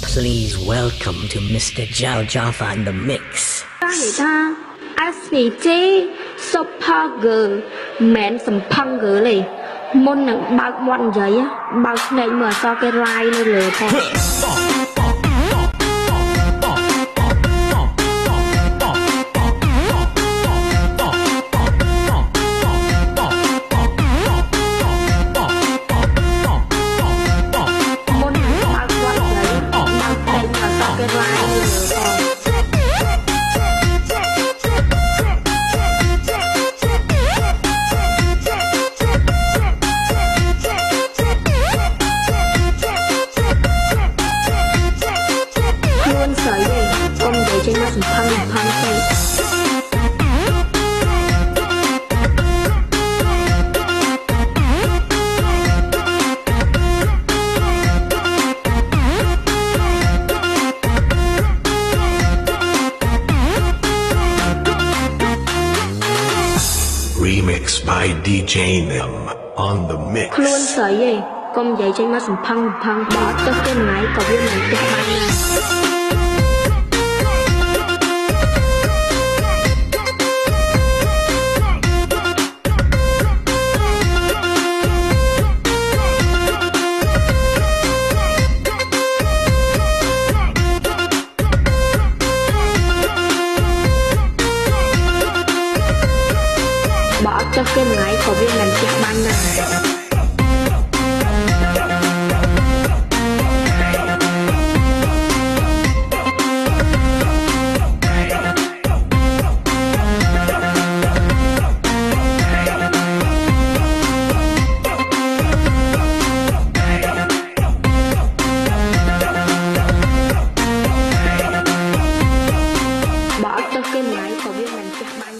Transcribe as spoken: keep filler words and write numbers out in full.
Please welcome to Mister Jal Jaffa in the mix. និយាយថា S V J Super Girl មិនសំផឹង girl ទេមុននឹងបើកមាត់និយាយបើកភ្នែកមើលអក្សរគេ line នៅលើផង Remix by D J Nim on the mix. ខ្លួនស្រីឯងកុំនិយាយចេញមកសំផឹងសំផឹងបើទៅគេថ្ងៃក៏វាមិនទេបានដែរបើទៅគេថ្ងៃក៏វាមិនទេបានដែរ បើទៅគេថ្ងៃក៏វាមិនទេបាន